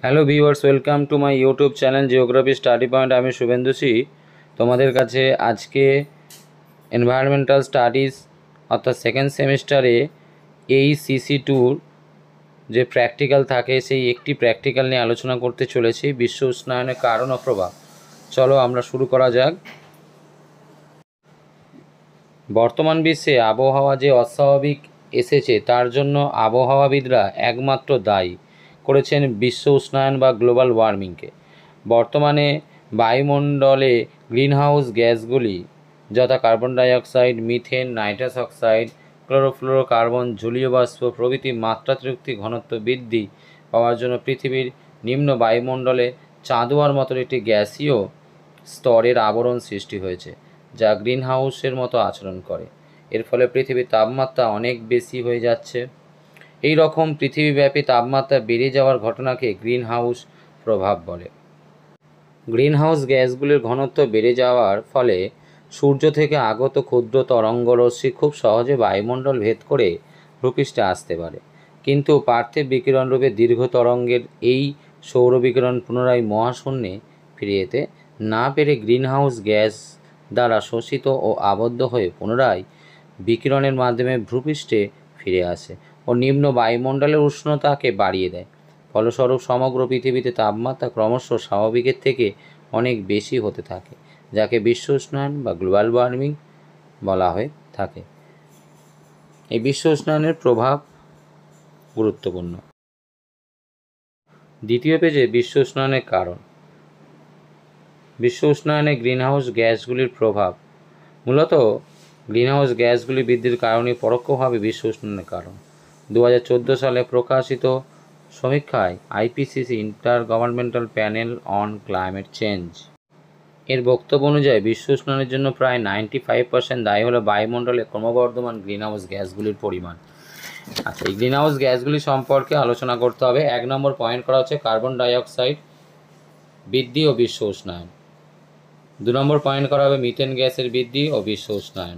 Hello viewers, welcome to my YouTube channel geography study point. আমি Subhendu C তোমাদের কাছে আজকে এনভায়রনমেন্টাল স্টাডিজ অর্থাৎ সেকেন্ড সেমিস্টারে সিসি2 যে প্র্যাকটিক্যাল থাকে সেই একটি প্র্যাকটিক্যাল নিয়ে আলোচনা করতে চলেছি, বিশ্ব উষ্ণায়নের কারণ ও প্রভাব। চলো আমরা শুরু করা যাক। বর্তমান বিশ্বে আবহাওয়া যে অস্বাভাবিক এসেছে তার জন্য আবহাওয়াবিদরা একমাত্র দায়ী করেছেন বিশ্ব উষ্ণায়ন বা গ্লোবাল ওয়ার্মিংকে। বর্তমানে বায়ুমণ্ডলে গ্রিনহাউস গ্যাসগুলি যথা carbon dioxide, methane, nitrous oxide, chlorofluorocarbon, জলীয় বাষ্প প্রভৃতি মাত্রাতিরিক্ত ঘনত্ব বৃদ্ধি পাওয়ার জন্য পৃথিবীর নিম্ন বায়ুমণ্ডলে চাঁদোয়ার মতো একটি গ্যাসীয় স্তরের আবরণ সৃষ্টি হয়েছে, যা গ্রিনহাউসের মতো আচরণ করে। এর ফলে পৃথিবীর তাপমাত্রা অনেক বেশি হয়ে যাচ্ছে। এই রকম পৃথিবীব্যাপী তাপমাত্রা বেড়ে যাওয়ার ঘটনাকে গ্রিনহাউস প্রভাব বলে। গ্রিনহাউস গ্যাসগুলির ঘনত্ব বেড়ে যাওয়ার ফলে সূর্য থেকে আগত ক্ষুদ্র তরঙ্গরশ্মি খুব সহজে বায়ুমণ্ডল ভেদ করে ভূপৃষ্ঠে আসতে পারে, কিন্তু পার্থিব বিকিরণরূপে দীর্ঘ তরঙ্গের এই সৌর বিকিরণ পুনরায় মহাশূন্যে ফিরে যেতে না পেরে গ্রিনহাউস গ্যাস দ্বারা শোষিত ও আবদ্ধ হয়ে পুনরায় বিকিরণের মাধ্যমে ভূপৃষ্ঠে ফিরে আসে ও নিম্ন বায়ুমণ্ডলের উষ্ণতাকে বাড়িয়ে দেয়। ফলস্বরূপ সমগ্র পৃথিবীতে তাপমাত্রা ক্রমশ স্বাভাবিকের থেকে অনেক বেশি হতে থাকে, যাকে বিশ্ব উষ্ণায়ন বা গ্লোবাল ওয়ার্মিং বলা হয়ে থাকে। এই বিশ্ব উষ্ণায়নের প্রভাব গুরুত্বপূর্ণ। দ্বিতীয় পেজে বিশ্ব উষ্ণায়নের কারণ। বিশ্ব উষ্ণায়নে গ্রিনহাউস গ্যাসগুলির প্রভাব। মূলত গ্রিনহাউস গ্যাসগুলি বৃদ্ধির কারণে পরোক্ষভাবে বিশ্ব উষ্ণায়নের কারণ। 2014 সালে প্রকাশিত সমীক্ষায় IPCC intergovernmental panel on climate change এর বক্তব্য অনুযায়ী বিশ্ব উষ্ণায়নের জন্য প্রায় 95% দায়ী হলো বায়ুমণ্ডলে ক্রমবর্ধমান গ্রিনহাউস গ্যাসগুলির পরিমাণ। আচ্ছা, এই গ্রিনহাউস গ্যাসগুলি সম্পর্কে আলোচনা করতে হবে। 1 নম্বর পয়েন্ট করা হচ্ছে কার্বন ডাইঅক্সাইড বৃদ্ধি ও বিশ্ব উষ্ণায়ন। 2 নম্বর পয়েন্ট করা হবে মিথেন গ্যাসের বৃদ্ধি ও বিশ্ব উষ্ণায়ন।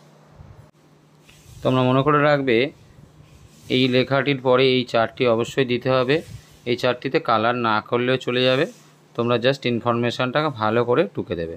তোমরা মনে করে রাখবে, এই লেখাটির পরে এই চারটি অবশ্যই দিতে হবে। এই চারটিতে কালার না করলেও চলে যাবে, তোমরা জাস্ট ইনফরমেশানটাকে ভালো করে টুকে দেবে।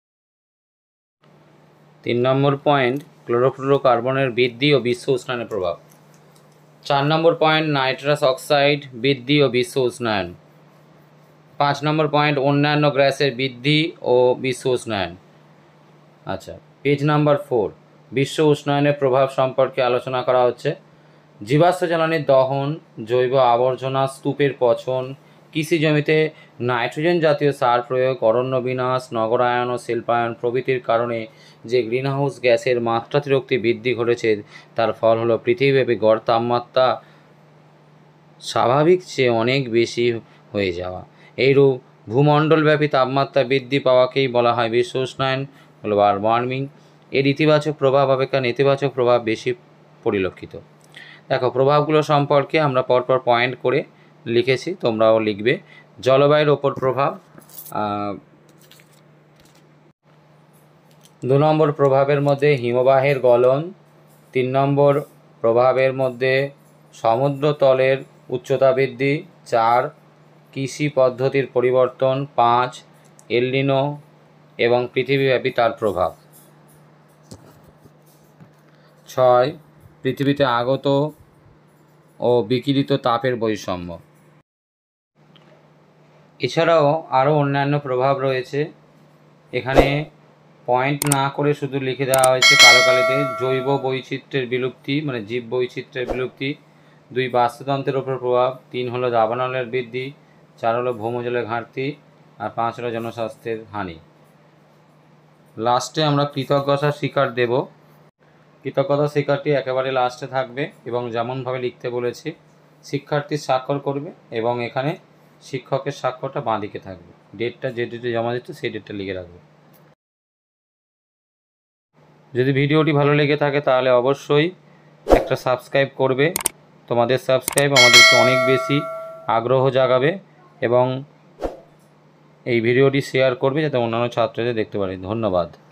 3 নম্বর পয়েন্ট ক্লোরোফ্লোরোকার্বনের বৃদ্ধি ও বিশ্ব উষ্ণায়নের প্রভাব। 4 নম্বর পয়েন্ট নাইট্রাস অক্সাইড বৃদ্ধি ও বিশ্ব উষ্ণায়ন। 5 নম্বর পয়েন্ট অন্যান্য গ্যাসের বৃদ্ধি ও বিশ্ব উষ্ণায়ন। আচ্ছা, পেজ নাম্বার 4 বিশ্ব উষ্ণায়নের প্রভাব সম্পর্কে আলোচনা করা হচ্ছে। জীবাশ্ম জ্বালানির দহন, জৈব আবর্জনা স্তূপের পচন, কৃষি জমিতে নাইট্রোজেন জাতীয় সার প্রয়োগ, অরণ্য বিনাশ, নগরায়ন ও শিল্পায়ন প্রভৃতির কারণে যে গ্রিনহাউস গ্যাসের মাত্রাতিরিক্ত বৃদ্ধি ঘটেছে, তার ফল হলো পৃথিবীব্যাপী গড় তাপমাত্রা স্বাভাবিক চেয়ে অনেক বেশি হয়ে যাওয়া। এইরূপ ভূমণ্ডলব্যাপী তাপমাত্রা বৃদ্ধি পাওয়াকেই বলা হয় বিশ্ব উষ্ণায়ন, গ্লোবাল ওয়ার্মিং। এর ইতিবাচক প্রভাব অপেক্ষা নেতিবাচক প্রভাব বেশি পরিলক্ষিত। দেখো, প্রভাবগুলো সম্পর্কে আমরা পরপর পয়েন্ট করে লিখেছি, তোমরাও লিখবে। জলবায়ুর ওপর প্রভাব। 2 নম্বর প্রভাবের মধ্যে হিমবাহের গলন। 3 নম্বর প্রভাবের মধ্যে সমুদ্রতলের উচ্চতা বৃদ্ধি। 4 কৃষি পদ্ধতির পরিবর্তন। 5 এল নিনো এবং পৃথিবীব্যাপী তার প্রভাব। 6 পৃথিবীতে আগত ও বিকিরিত তাপের বৈষম্য। এছাড়াও আরও অন্যান্য প্রভাব রয়েছে, এখানে পয়েন্ট না করে শুধু লিখে দেওয়া হয়েছে কালো কালিতে। জৈব বৈচিত্র্যের বিলুপ্তি, মানে জীব বৈচিত্র্যের বিলুপ্তি। 2 বাস্তুতন্ত্রের ওপর প্রভাব। 3 হলো দাবানলের বৃদ্ধি। 4 হলো ভৌমজলের ঘাটতি। আর 5 হলো জনস্বাস্থ্যের হানি। লাস্টে আমরা কৃতজ্ঞতা স্বীকার দেব। কৃতজ্ঞতা স্বীকারটি একেবারে লাস্টে থাকবে এবং যেমনভাবে লিখতে বলেছি শিক্ষার্থীর স্বাক্ষর করবে এবং এখানে শিক্ষকের স্বাক্ষরটা বাঁ দিকে থাকবে। ডেটটা যে ডেটে জমা দিতে সেই ডেটটা লিখে রাখবে। যদি ভিডিওটি ভালো লেগে থাকে তাহলে অবশ্যই একটা সাবস্ক্রাইব করবে। তোমাদের সাবস্ক্রাইব আমাদেরকে অনেক বেশি আগ্রহ জাগাবে এবং এই ভিডিওটি শেয়ার করবে যাতে অন্যান্য ছাত্রদের দেখতে পারে। ধন্যবাদ।